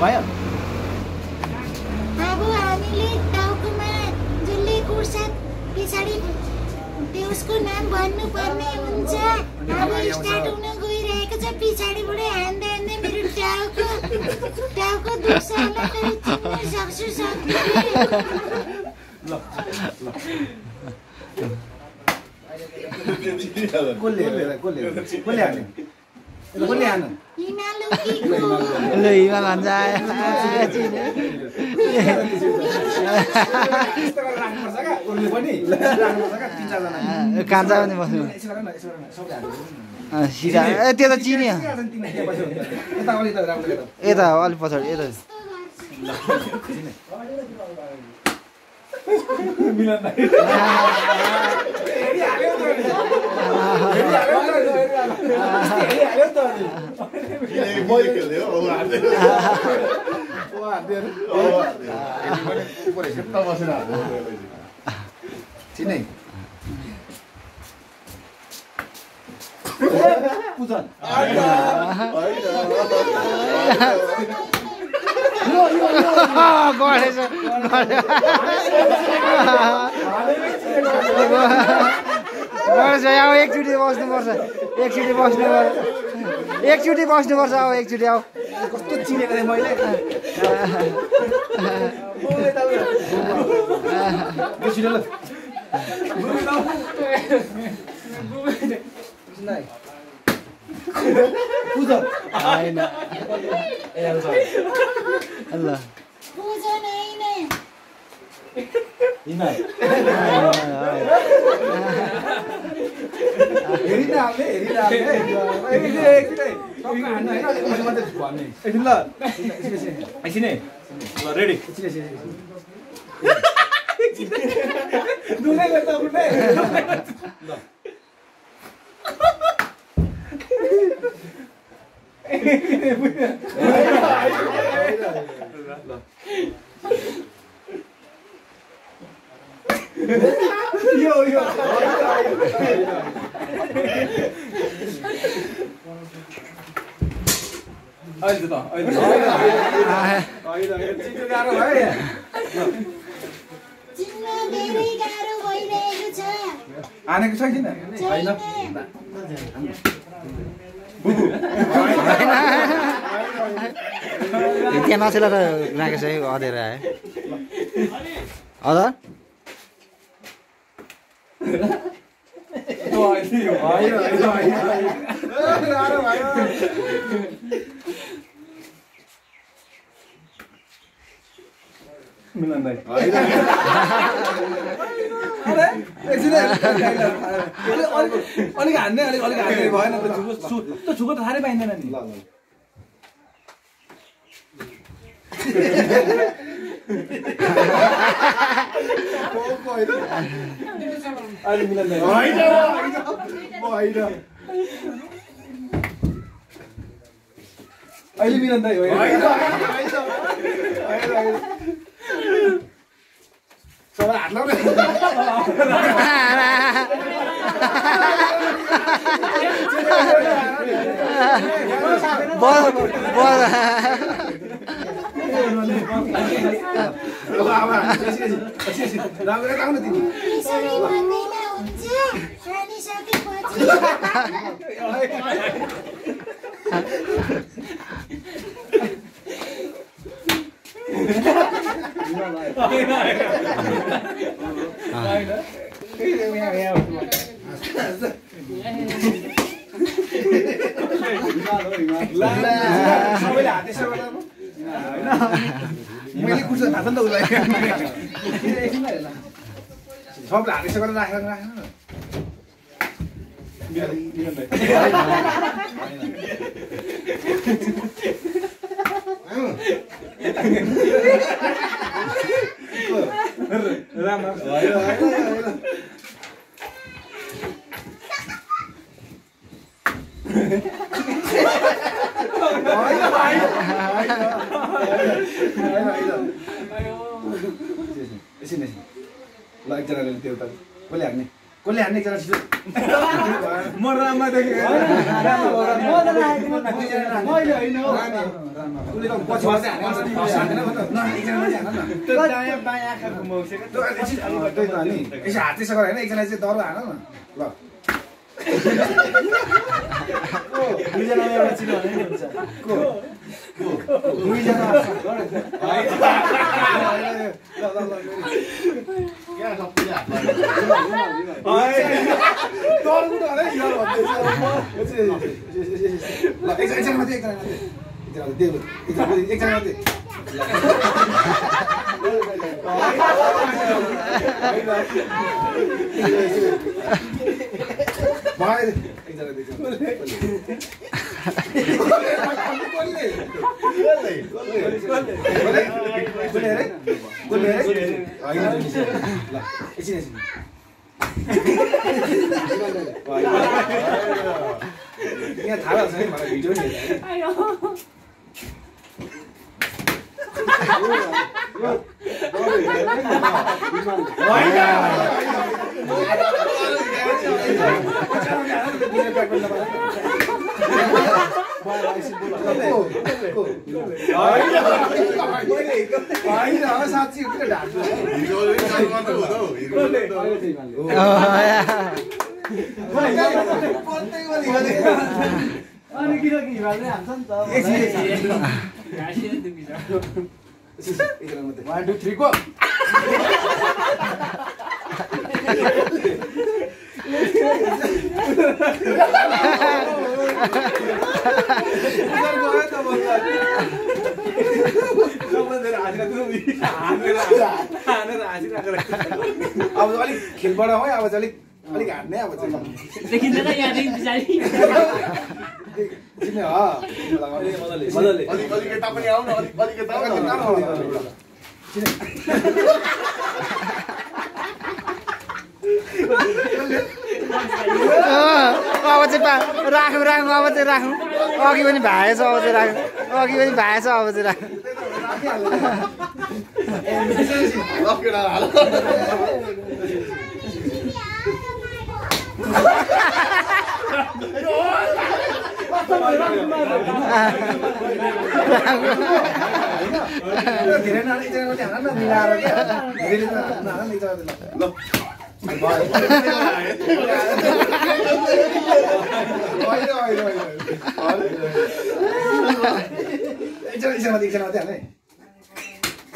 भयो अब हामीले टाउकोमा जसले कुर्छ पछाडि त्यसको नाम भन्नुपर्ने हुन्छ। अब स्टार्ट हुन गइरहेको छ। पछाडिबाट हान्दै हान्दै मेरो टाउको दुख्छ होला तर चिन्न सक्छु हिमाल भन्छ कान्छा पनि बस्नु सिधा त्यो त चिनी यता अलिक पछाडि यता एकचोटि बस्नुपर्छ अब एकचोटि आऊ कस्तो चिनेको थिएँ मैले रेडी आनेको छ किन हैन त्यहाँ नसेला त राखेको छ है अधेर आयो अदा मिलन भाइ अलिक हान्ने अलिक हान्ने भएन त छुको त थाहै पाइँदैन नि अहिले मिलन भाइ अहिले मिलन भाइ सबै हात लाउने मैले कुर्छ थाहा छ नि त उसलाई सबले हात गरेर राखेर ल एकजनाले त्यो त कसले हाक्ने कसले हान्ने एकजना छिटो म राममा देखेँ मैले होइन उसले त पछि बस्दै हान्दैन न एकजना मात्रै हान न दायाँ बायाँ आँखाको मौसे त्यही त नि यसो हात त्यसो गरेर होइन एकजना चाहिँ दरो हान न ल दुईजना एउटा चिनो भने नि हुन्छ दुईजना एकजना मात्रै यहाँ थाहा छ नि मलाई भिडियो नि साँच्ची किन ढाक्छु अनि किनकि हिमालले हान्छ नि त 1 2 3 गो अब अलिक खेलबाट हो अब चाहिँ अलिक हान्ने अब चाहिँ देखिन्छ त यहाँदेखि पछाडि मजाले अलिक यता पनि आउन अलिक यता आउन अब चाहिँ राखौँ अब चाहिँ राखौँ अघि पनि भाएछ अब चाहिँ राखौँ अघि पनि भाएछ अब चाहिँ राखौँ धेरै नानी एकजना हान न मिलाएर क्या धेरै नानी एकजना ल एकजना मात्रै हाने